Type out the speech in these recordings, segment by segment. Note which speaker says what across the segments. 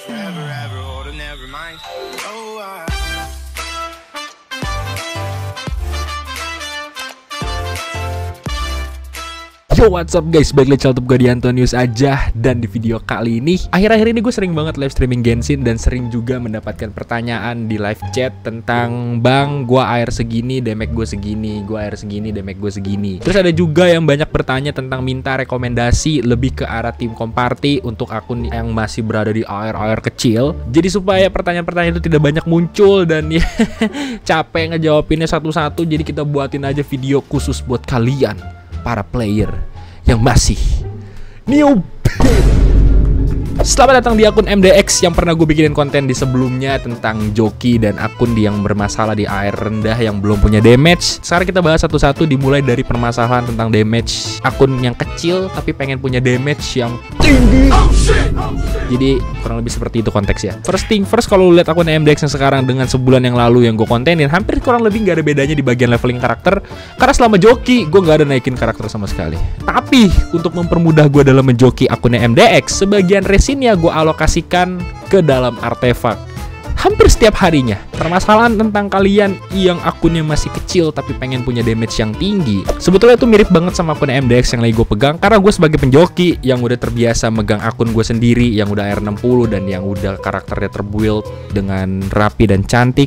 Speaker 1: Forever, ever, or never mind. Oh,
Speaker 2: Yo, what's up guys, balik lagi channel gue di Antonius aja. Dan di video kali ini, akhir-akhir ini gue sering banget live streaming Genshin. Dan sering juga mendapatkan pertanyaan di live chat tentang, Bang, gue air segini, damage gue segini, gue air segini, damage gue segini. Terus ada juga yang banyak bertanya tentang minta rekomendasi lebih ke arah tim komparty untuk akun yang masih berada di air-air kecil. Jadi supaya pertanyaan-pertanyaan itu tidak banyak muncul dan ya capek ngejawabinnya satu-satu, jadi kita buatin aja video khusus buat kalian, para player yang masih new. Selamat datang di akun MDX yang pernah gue bikinin konten di sebelumnya tentang joki dan akun yang bermasalah di air rendah yang belum punya damage. Sekarang kita bahas satu-satu, dimulai dari permasalahan tentang damage akun yang kecil tapi pengen punya damage yang tinggi. Jadi kurang lebih seperti itu konteksnya. First thing first, kalau lu lihat akun MDX yang sekarang dengan sebulan yang lalu yang gue kontenin, hampir kurang lebih nggak ada bedanya di bagian leveling karakter. Karena selama joki gue nggak ada naikin karakter sama sekali. Tapi untuk mempermudah gue dalam menjoki akunnya MDX, sebagian resinnya gue alokasikan ke dalam artefak hampir setiap harinya. Permasalahan tentang kalian yang akunnya masih kecil tapi pengen punya damage yang tinggi, sebetulnya itu mirip banget sama akun MDX yang lagi gue pegang. Karena gue sebagai penjoki yang udah terbiasa megang akun gue sendiri yang udah R60 dan yang udah karakternya terbuild dengan rapi dan cantik,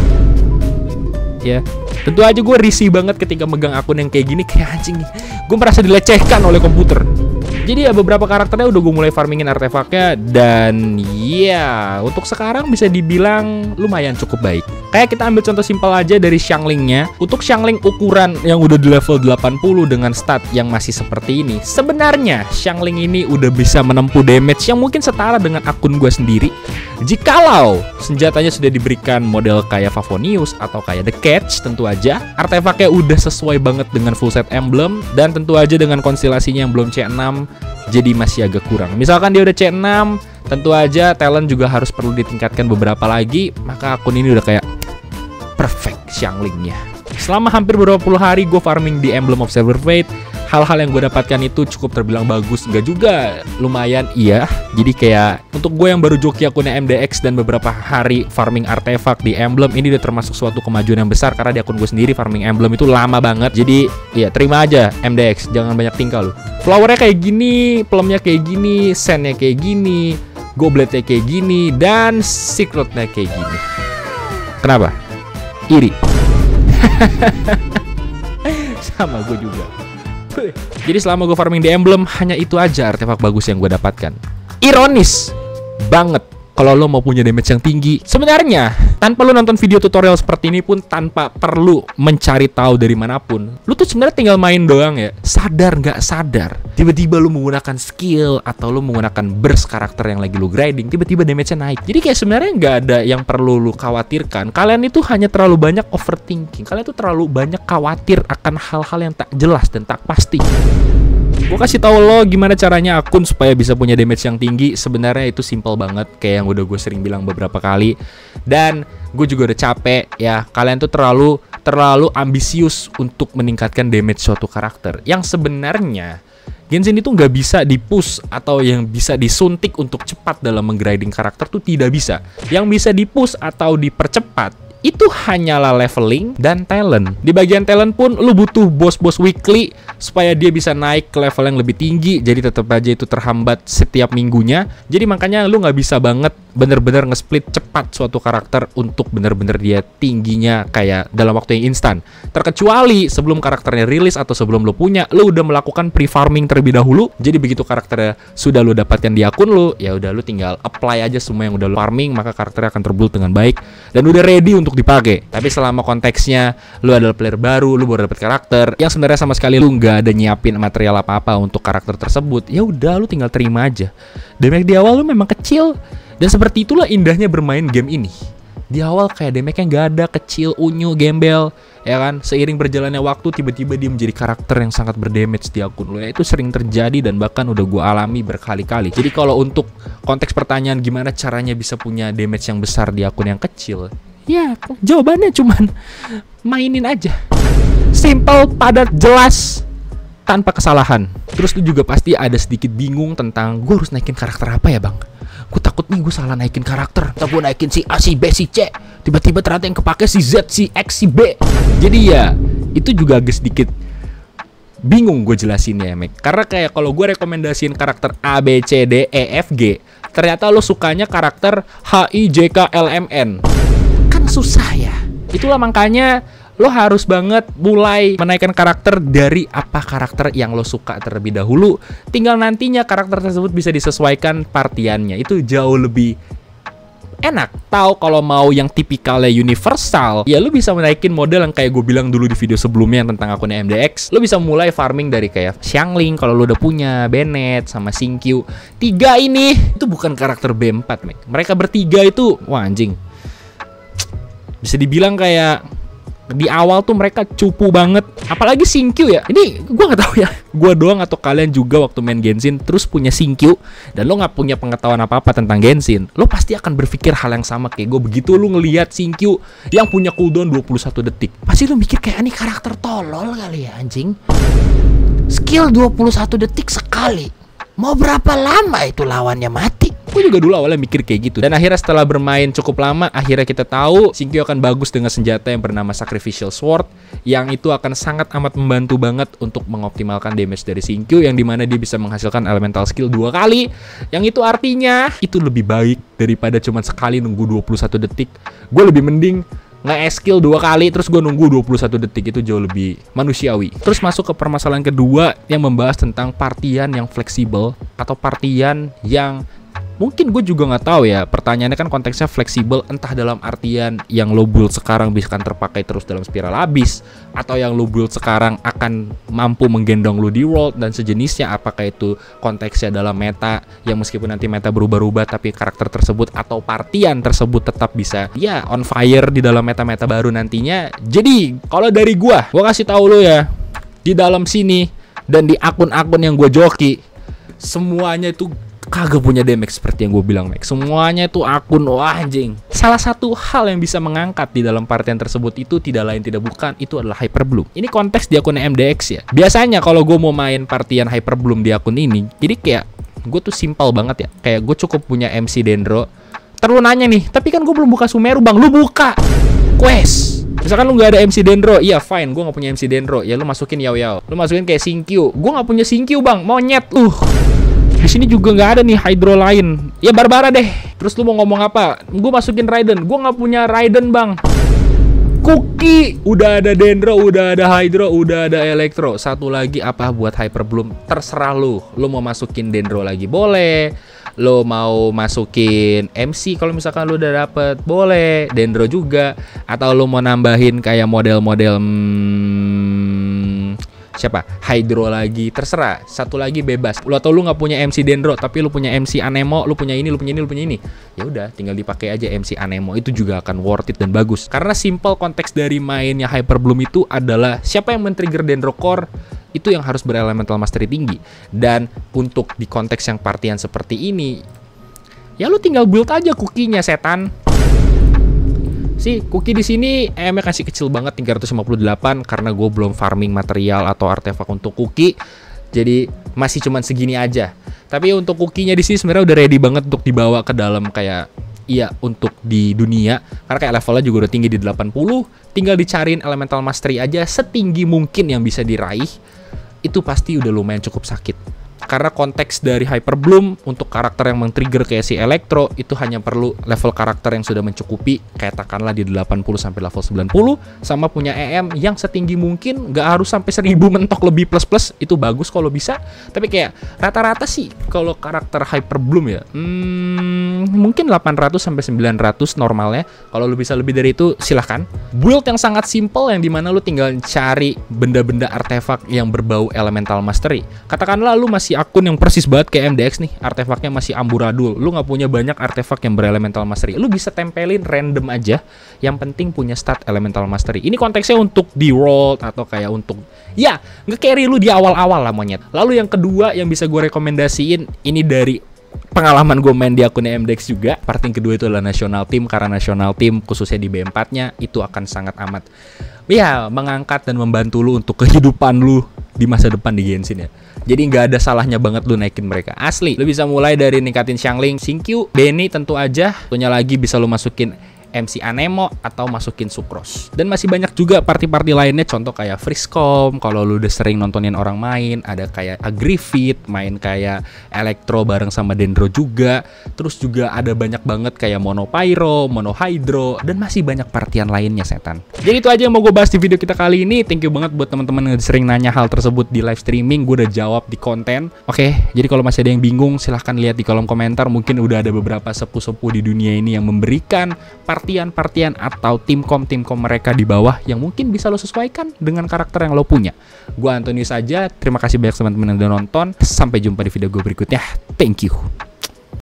Speaker 2: ya tentu aja gue risih banget ketika megang akun yang kayak gini. Kayak anjing nih, gue merasa dilecehkan oleh komputer. Jadi ya beberapa karakternya udah gue mulai farmingin artefaknya. Dan ya untuk sekarang bisa dibilang lumayan cukup baik. Kayak kita ambil contoh simpel aja dari Xianglingnya. Untuk Xiangling ukuran yang udah di level 80 dengan stat yang masih seperti ini, sebenarnya Xiangling ini udah bisa menempuh damage yang mungkin setara dengan akun gue sendiri jikalau senjatanya sudah diberikan model kayak Favonius atau kayak The Catch. Tentu aja artefaknya udah sesuai banget dengan full set emblem. Dan tentu aja dengan konstelasinya yang belum C6, jadi masih agak kurang. Misalkan dia udah C6, tentu aja talent juga harus perlu ditingkatkan beberapa lagi. Maka akun ini udah kayak perfect Xianglingnya. Selama hampir beberapa puluh hari gue farming di Emblem of Silver Fate, hal-hal yang gue dapatkan itu cukup terbilang bagus. Enggak juga, lumayan iya. Jadi kayak untuk gue yang baru joki akunnya MDX dan beberapa hari farming artefak di Emblem, ini udah termasuk suatu kemajuan yang besar. Karena di akun gue sendiri farming Emblem itu lama banget. Jadi ya terima aja MDX, jangan banyak tingkah lu. Flowernya kayak gini, plemnya kayak gini, sandnya kayak gini, gobletnya kayak gini, dan secretnya kayak gini. Kenapa? Iri. Sama gue juga. Jadi selama gue farming di Emblem, hanya itu aja artefak bagus yang gue dapatkan. Ironis banget kalau lo mau punya damage yang tinggi, sebenarnya tanpa lo nonton video tutorial seperti ini pun, tanpa perlu mencari tahu dari manapun, lo tuh sebenarnya tinggal main doang ya. Sadar nggak sadar, tiba-tiba lo menggunakan skill atau lo menggunakan burst karakter yang lagi lo grinding, tiba-tiba damage-nya naik. Jadi kayak sebenarnya nggak ada yang perlu lo khawatirkan. Kalian itu hanya terlalu banyak overthinking. Kalian tuh terlalu banyak khawatir akan hal-hal yang tak jelas dan tak pasti. Gue kasih tahu lo gimana caranya akun supaya bisa punya damage yang tinggi. Sebenarnya itu simple banget, kayak yang udah gue sering bilang beberapa kali. Dan gue juga udah capek ya, kalian tuh terlalu ambisius untuk meningkatkan damage suatu karakter. Yang sebenarnya Genshin itu nggak bisa di-push atau yang bisa disuntik untuk cepat dalam menggrinding karakter tuh tidak bisa. Yang bisa di-push atau dipercepat itu hanyalah leveling dan talent. Di bagian talent pun lu butuh bos-bos weekly supaya dia bisa naik ke level yang lebih tinggi. Jadi tetap aja itu terhambat setiap minggunya. Jadi makanya lu nggak bisa banget bener-bener nge-split cepat suatu karakter untuk bener-bener dia tingginya kayak dalam waktu yang instan. Terkecuali sebelum karakternya rilis atau sebelum lu punya, lu udah melakukan pre-farming terlebih dahulu. Jadi begitu karakternya sudah lu dapatkan di akun lu, ya udah lu tinggal apply aja semua yang udah lu farming, maka karakternya akan terbuild dengan baik dan udah ready untuk dipakai. Tapi selama konteksnya lu adalah player baru, lu baru dapet karakter yang sebenarnya sama sekali lu nggak ada nyiapin material apa-apa untuk karakter tersebut, ya udah lu tinggal terima aja. Damage di awal lu memang kecil, dan seperti itulah indahnya bermain game ini. Di awal kayak damage-nya nggak ada, kecil, unyu, gembel, ya kan? Seiring berjalannya waktu tiba-tiba dia menjadi karakter yang sangat berdamage di akun lu. Ya itu sering terjadi dan bahkan udah gue alami berkali-kali. Jadi kalau untuk konteks pertanyaan gimana caranya bisa punya damage yang besar di akun yang kecil, ya jawabannya cuman mainin aja. Simple, padat, jelas, tanpa kesalahan. Terus lu juga pasti ada sedikit bingung tentang gue harus naikin karakter apa ya bang? Gue takut takut nih gue salah naikin karakter, atau gue naikin si A, si B, si C, tiba-tiba ternyata yang kepake si Z, si X, si B. Jadi ya itu juga agak sedikit bingung gue jelasinnya ya, Mek. Karena kayak kalau gue rekomendasiin karakter A, B, C, D, E, F, G, ternyata lo sukanya karakter H, I, J, K, L, M, N. Kan susah ya. Itulah makanya lo harus banget mulai menaikkan karakter dari apa karakter yang lo suka terlebih dahulu. Tinggal nantinya karakter tersebut bisa disesuaikan partiannya. Itu jauh lebih enak. Tahu kalau mau yang tipikalnya universal, ya lo bisa menaikin model yang kayak gue bilang dulu di video sebelumnya yang tentang akunnya MDX. Lo bisa mulai farming dari kayak Xiangling kalau lo udah punya, Bennett sama Xingqiu. 3 ini itu bukan karakter B4, Mek. Mereka bertiga itu wah anjing. Bisa dibilang kayak di awal tuh mereka cupu banget. Apalagi Xingqiu ya. Ini gue nggak tahu ya, gue doang atau kalian juga waktu main Genshin terus punya Xingqiu dan lo nggak punya pengetahuan apa-apa tentang Genshin, lo pasti akan berpikir hal yang sama kayak gue. Begitu lo ngelihat Xingqiu yang punya cooldown 21 detik, pasti lo mikir kayak ini karakter tolol kali ya anjing. Skill 21 detik sekali, mau berapa lama itu lawannya mati? Gue juga dulu awalnya mikir kayak gitu. Dan akhirnya setelah bermain cukup lama, akhirnya kita tahu Xingqiu akan bagus dengan senjata yang bernama Sacrificial Sword, yang itu akan sangat amat membantu banget untuk mengoptimalkan damage dari Xingqiu, yang dimana dia bisa menghasilkan elemental skill 2 kali. Yang itu artinya itu lebih baik daripada cuma sekali nunggu 21 detik. Gue lebih mending nge-skill 2 kali terus gue nunggu 21 detik, itu jauh lebih manusiawi. Terus masuk ke permasalahan kedua yang membahas tentang partian yang fleksibel atau partian yang mungkin gue juga nggak tahu ya, pertanyaannya kan konteksnya fleksibel, entah dalam artian yang lo build sekarang bisa kan terpakai terus dalam spiral abis, atau yang lo build sekarang akan mampu menggendong lo di world dan sejenisnya. Apakah itu konteksnya dalam meta yang meskipun nanti meta berubah-ubah tapi karakter tersebut atau partian tersebut tetap bisa ya on fire di dalam meta-meta baru nantinya. Jadi kalau dari gue kasih tahu lo ya, di dalam sini dan di akun-akun yang gue joki, semuanya itu kagak punya damage seperti yang gue bilang, Max. Semuanya itu akun wah anjing. Salah satu hal yang bisa mengangkat di dalam partian tersebut itu tidak lain tidak bukan, itu adalah Hyperbloom. Ini konteks di akun MDX ya. Biasanya kalau gue mau main partian Hyperbloom di akun ini, jadi kayak gue tuh simpel banget ya. Kayak gue cukup punya MC Dendro. Terus nanya nih, tapi kan gue belum buka Sumeru, Bang. Lu buka quest. Misalkan lu gak ada MC Dendro, iya fine, gue gak punya MC Dendro. Ya lu masukin Yao Yao. Lu masukin kayak Xingqiu. Gue gak punya Xingqiu, Bang. Monyet. Di sini juga nggak ada nih Hydro lain. Ya Barbara deh. Terus lu mau ngomong apa? Gue masukin Raiden. Gue nggak punya Raiden, Bang. Cookie. Udah ada Dendro, udah ada Hydro, udah ada Electro. Satu lagi apa buat Hyperbloom? Terserah lu. Lu mau masukin Dendro lagi boleh. Lo mau masukin MC kalau misalkan lu udah dapet boleh. Dendro juga. Atau lu mau nambahin kayak model-model siapa? Hydro lagi, terserah. Satu lagi bebas. Lu atau lu nggak punya MC Dendro, tapi lu punya MC Anemo, lu punya ini, lu punya ini, lu punya ini. Ya udah, tinggal dipakai aja MC Anemo. Itu juga akan worth it dan bagus. Karena simple konteks dari mainnya Hyperbloom itu adalah siapa yang men-trigger Dendro Core itu yang harus berelemental mastery tinggi. Dan untuk di konteks yang partian seperti ini, ya lu tinggal build aja cookie-nya, setan. Si cookie di sini EM-nya kasih kecil banget 358 karena gue belum farming material atau artefak untuk cookie. Jadi masih cuman segini aja. Tapi untuk cookie-nya di sini sebenarnya udah ready banget untuk dibawa ke dalam kayak iya untuk di dunia. Karena kayak levelnya juga udah tinggi di 80. Tinggal dicariin elemental mastery aja setinggi mungkin yang bisa diraih. Itu pasti udah lumayan cukup sakit. Karena konteks dari Hyperbloom untuk karakter yang men-trigger kayak si Electro itu hanya perlu level karakter yang sudah mencukupi, kayak katakanlah di 80 sampai level 90, sama punya EM yang setinggi mungkin, nggak harus sampai 1000 mentok lebih plus-plus, itu bagus kalau bisa. Tapi kayak rata-rata sih kalau karakter Hyperbloom ya mungkin 800 sampai 900 normalnya. Kalau lu bisa lebih dari itu silahkan. Build yang sangat simple yang dimana lu tinggal cari benda-benda artefak yang berbau elemental mastery. Katakanlah lu masih akun yang persis banget kayak MDX nih, artefaknya masih amburadul, lu nggak punya banyak artefak yang berelemental mastery, lu bisa tempelin random aja, yang penting punya stat elemental mastery. Ini konteksnya untuk di world atau kayak untuk ya nge-carry lu di awal-awal lah, monyet. Lalu yang kedua yang bisa gue rekomendasiin ini dari pengalaman gue main di akunnya MDX juga. Part yang kedua itu adalah national team, karena national team khususnya di B4-nya itu akan sangat amat ya mengangkat dan membantu lu untuk kehidupan lu di masa depan di Genshin ya. Jadi nggak ada salahnya banget lu naikin mereka. Asli, lu bisa mulai dari ningkatin Xiangling, Xingqiu, Benny tentu aja. Tentunya lagi bisa lu masukin MC Anemo atau masukin Sucrose. Dan masih banyak juga party-party lainnya, contoh kayak Friscom, kalau lu udah sering nontonin orang main, ada kayak Agrifit, main kayak Electro bareng sama Dendro juga. Terus juga ada banyak banget kayak Monopyro, Monohydro, dan masih banyak partian lainnya setan. Jadi itu aja yang mau gue bahas di video kita kali ini. Thank you banget buat teman-teman yang sering nanya hal tersebut di live streaming, gue udah jawab di konten. Oke, jadi kalau masih ada yang bingung silahkan lihat di kolom komentar. Mungkin udah ada beberapa sepuh-sepuh di dunia ini yang memberikan partian atau timkom mereka di bawah yang mungkin bisa lo sesuaikan dengan karakter yang lo punya. Gua Antonius aja, terima kasih banyak teman-teman yang udah nonton. Sampai jumpa di video gue berikutnya. Thank you.